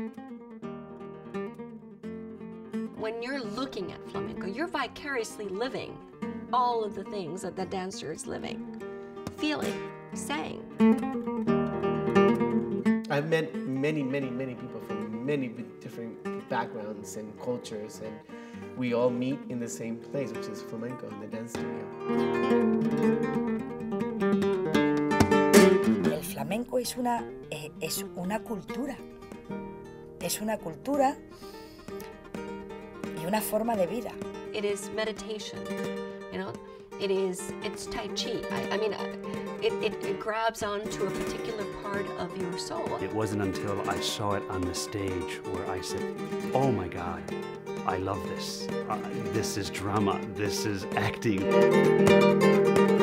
When you're looking at flamenco, you're vicariously living all of the things that the dancer is living, feeling, saying. I've met many people from many different backgrounds and cultures, and we all meet in the same place, which is flamenco, in the dance studio. El flamenco es una cultura. Es una cultura y una forma de vida. It is meditation, you know. It's Tai Chi. I mean, it grabs onto a particular part of your soul. It wasn't until I saw it on the stage where I said, oh my God, I love this. This is drama, this is acting.